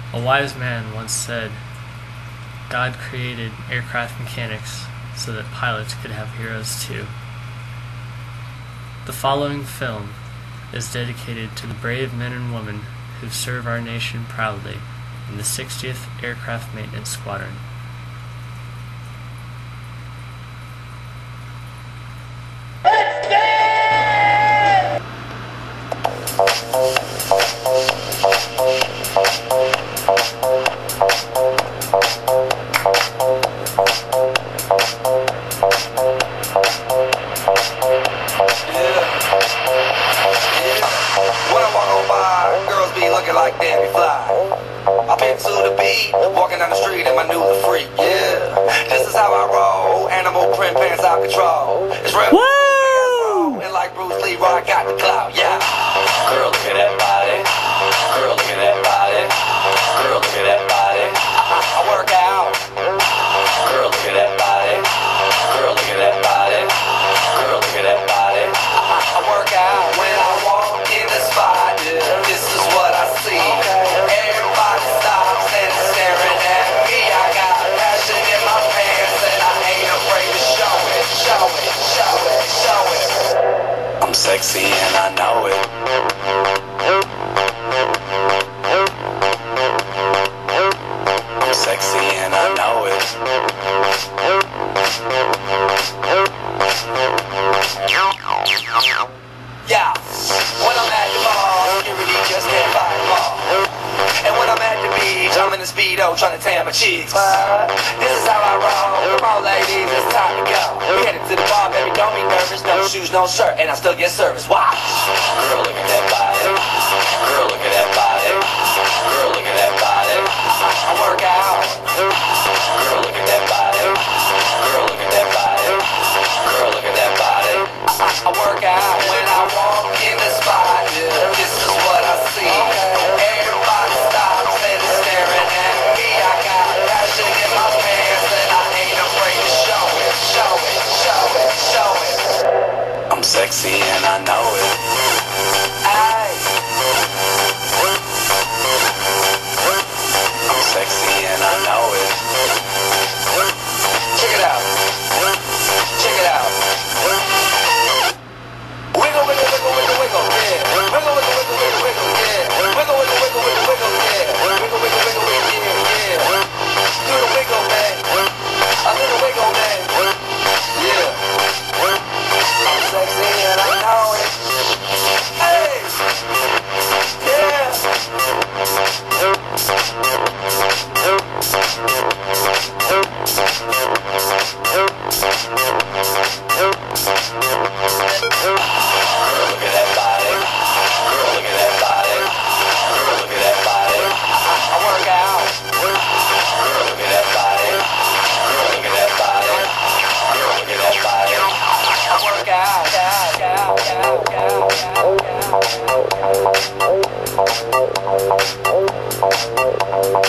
A wise man once said, God created aircraft mechanics so that pilots could have heroes too. The following film is dedicated to the brave men and women who serve our nation proudly in the 60th Aircraft Maintenance Squadron. When I walk on by, girls be looking like damn you fly. I've been to the beat, walking down the street in my new the freak, yeah. This is how I roll, animal print pants out control. It's real. Woo! And like Bruce Lee, I got the clout, yeah. Girl, look at that body. Girl, look at that body. Girl, look at that body. I work out. Girl, look at that body. Girl, look at that body. Girl, look at that body. I work out when I walk in the spot. Yeah, this is what I see. Everybody stops and is staring at me. I got passion in my pants and I ain't afraid to show it, show it, show it, show it. I'm sexy and I know it. I'm sexy and I know it. Yeah, when I'm at the mall, security just can't find them all. And when I'm at the beach, I'm in the Speedo trying to tan my cheeks. But this is how I roll. Come on, ladies, it's time to go. We headed to the bar, baby, don't be nervous. No shoes, no shirt, and I still get service. Wow. Girl, look at that body. Girl, look at that body. Girl, look at that body. I work out. Girl, look at that body. Girl, look at that body. Girl, look at that body. I work out when I walk in the spot. Yeah, this is what I see. Everybody stops and is staring at me. I got passion in my pants and I ain't afraid to show it, show it, show it, show it. I'm sexy and I know it. Aye. I'm sexy and I know it. Check it out. Check it out. Wiggle, wiggle, wiggle, wiggle, wiggle, yeah. Wiggle, wiggle, wiggle, wiggle, wiggle, yeah. Wiggle, wiggle, wiggle, wiggle, wiggle, yeah. Wiggle, wiggle, wiggle, wiggle, yeah, yeah. Do the wiggle, man. A little wiggle, man. Yeah. I'm sexy and I know it. Hey. Yeah. Work out.